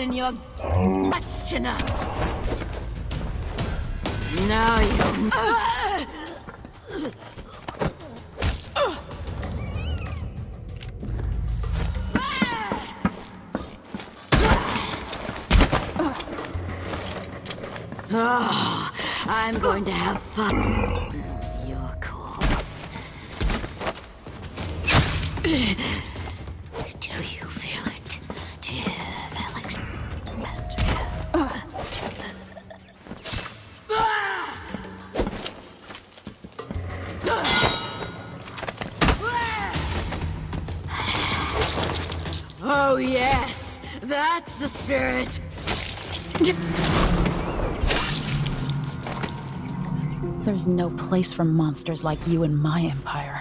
in your guts tonight. Now you. Oh, I'm going to have fun. Your corpse. Do you feel it, dear Alexandria? Oh yes, that's the spirit. There's no place for monsters like you in my empire.